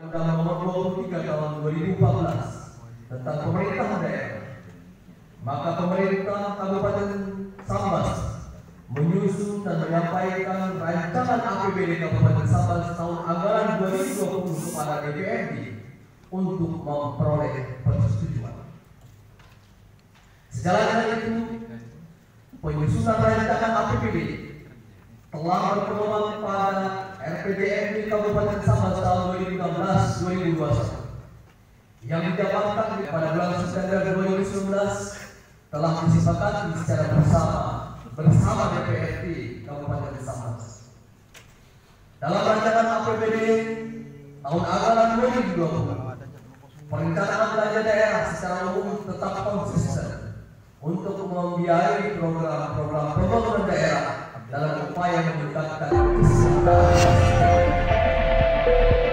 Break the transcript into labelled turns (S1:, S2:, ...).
S1: Undang-Undang Nomor 23 Tahun 2014 tentang pemerintahan daerah, maka pemerintah Kabupaten Sambas menyusun dan menyampaikan rancangan APBD Kabupaten Sambas tahun anggaran 2020 kepada DPRD untuk memperoleh persetujuan. Sejalan dengan itu, penyusunan rancangan APBD telah berpedoman pada RPJMD Kabupaten Sambas tahun 2016-2021 yang dijabarkan pada bulan September 2019 telah disepakati secara bersama DPRD Kabupaten Sambas. Dalam rancangan APBD tahun anggaran 2020, perencanaan belanja daerah secara umum tetap konsisten untuk membiayai program-program pembangunan daerah dalam upaya meningkatkan kesejahteraan.